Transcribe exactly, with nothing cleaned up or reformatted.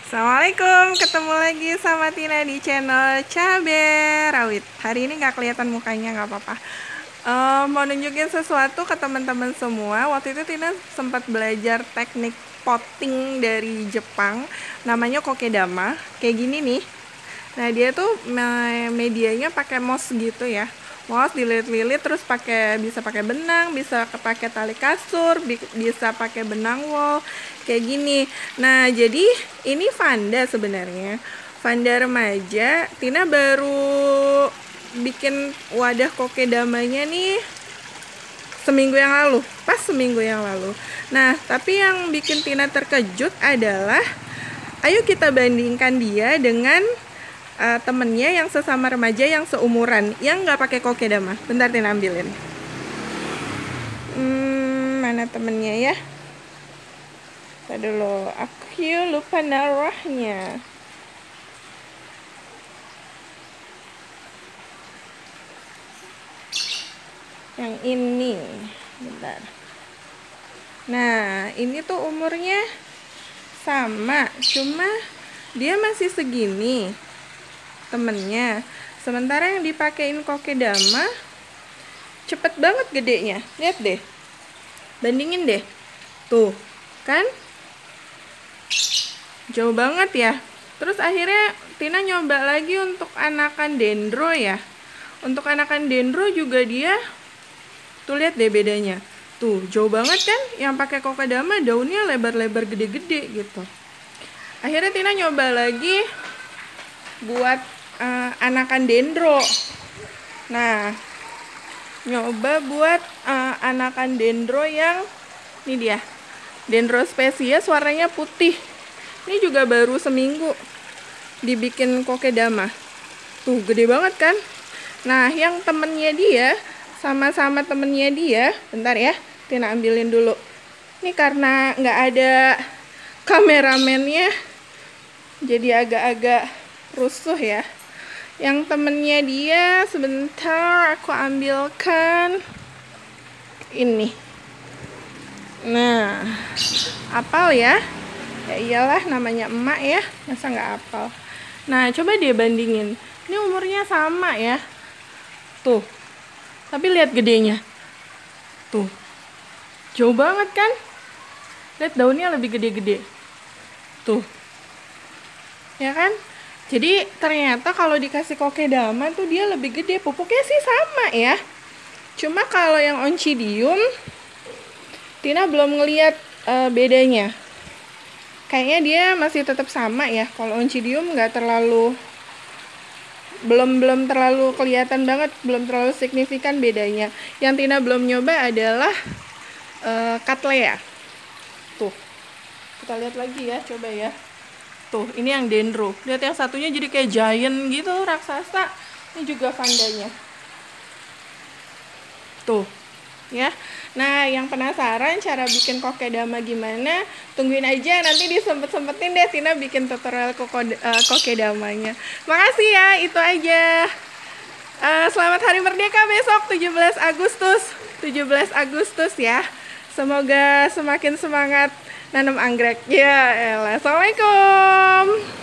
Assalamualaikum, ketemu lagi sama Tina di channel Cabe Rawit. Hari ini nggak kelihatan mukanya, nggak apa-apa. Uh, mau nunjukin sesuatu ke teman-teman semua. Waktu itu Tina sempat belajar teknik potting dari Jepang, namanya kokedama. Kayak gini nih. Nah dia tuh medianya pakai moss gitu ya. Moss dililit-lilit, terus pakai bisa pakai benang, bisa pakai tali kasur, bisa pakai benang wol kayak gini. Nah jadi ini Vanda sebenarnya, Vanda remaja. Tina baru bikin wadah kokedamanya nih seminggu yang lalu, pas seminggu yang lalu. Nah tapi yang bikin Tina terkejut adalah, ayo kita bandingkan dia dengan Uh, temennya yang sesama remaja yang seumuran yang nggak pakai kokedama. Bentar Tina ambilin. Hmm, mana temennya ya? Tadi dulu, aku lupa naruhnya. Yang ini, bentar. Nah, ini tuh umurnya sama, cuma dia masih segini temennya. Sementara yang dipakein kokedama cepet banget gedenya. Lihat deh, bandingin deh, tuh kan jauh banget ya. Terus akhirnya Tina nyoba lagi untuk anakan dendro ya. Untuk anakan dendro juga dia tuh, lihat deh bedanya. Tuh jauh banget kan. Yang pakai kokedama daunnya lebar-lebar gede-gede gitu. Akhirnya Tina nyoba lagi buat Uh, anakan dendro. Nah, nyoba buat uh, anakan dendro yang ini dia, dendro spesies, warnanya putih. Ini juga baru seminggu dibikin kokedama. Tuh gede banget kan. Nah, yang temennya dia sama-sama temennya dia, bentar ya, Tina ambilin dulu. Ini karena nggak ada kameramennya, jadi agak-agak rusuh ya. Yang temennya dia, sebentar aku ambilkan ini. Nah, apal ya? Ya iyalah, namanya emak ya, masa nggak apal. Nah, coba dia bandingin. Ini umurnya sama ya. Tuh, tapi lihat gedenya. Tuh, jauh banget kan? Lihat daunnya lebih gede-gede. Tuh, ya kan? Jadi ternyata kalau dikasih kokedama tuh dia lebih gede. Pupuknya sih sama ya. Cuma kalau yang oncidium, Tina belum ngeliat uh, bedanya. Kayaknya dia masih tetap sama ya. Kalau oncidium nggak terlalu, belum belum terlalu kelihatan banget, belum terlalu signifikan bedanya. Yang Tina belum nyoba adalah uh, Cattleya. Tuh, kita lihat lagi ya, coba ya. Tuh, ini yang dendro. Lihat yang satunya jadi kayak giant gitu, raksasa. Ini juga Vandanya. Tuh, ya. Nah, yang penasaran cara bikin kokedama gimana? Tungguin aja, nanti disempet-sempetin deh Tina bikin tutorial uh, kokedamanya. Makasih ya, itu aja. Uh, selamat Hari Merdeka besok tujuh belas Agustus. tujuh belas Agustus ya. Semoga semakin semangat nanam anggrek. Ya elah. Assalamualaikum.